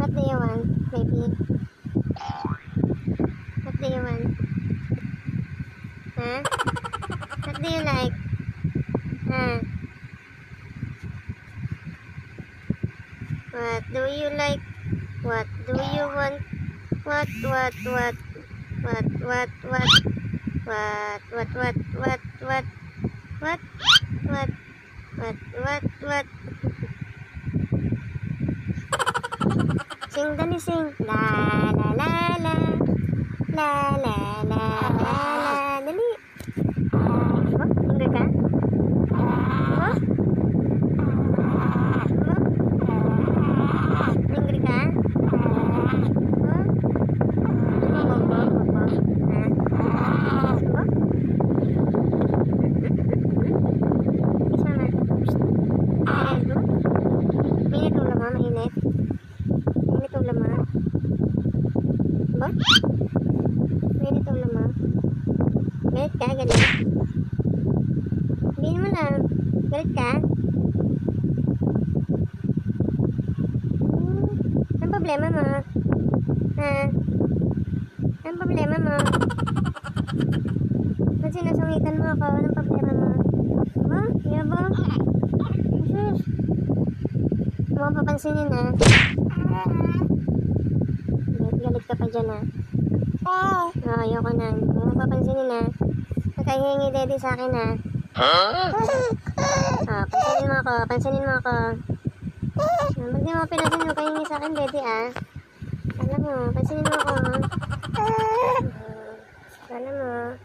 What do you want, baby? What do you want? Huh? What do you like? Huh? What do you like? What do you want? What? What? What? What? What? What? What? What? What? What? What? What? What? What? What? What? Sing, dali sing. La la la la. La la la la la. Dali. Oh, hungry ka? Oh? Hungry ka? Galit ka? Galit? Hindi mo lang. Galit ka? Ang problema mo? Ha? Ang problema mo? Ba't sinusungitan mo ako? Anong problema mo? Ba? Yabo? Sus? Huwag mo papansinin ha? Galit ka pa dyan ha? Oh, ayoko na. Huwag mo papansinin ha? Nakahingi daddy sa akin ha? Pansinin mo ako. Pansinin mo ako. Ba't di mo pinasin mo kahingi sa akin daddy ah? Alam mo, pansinin mo ako. Alam mo.